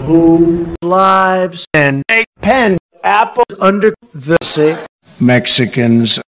who lives and a pen apple under the sick Mexicans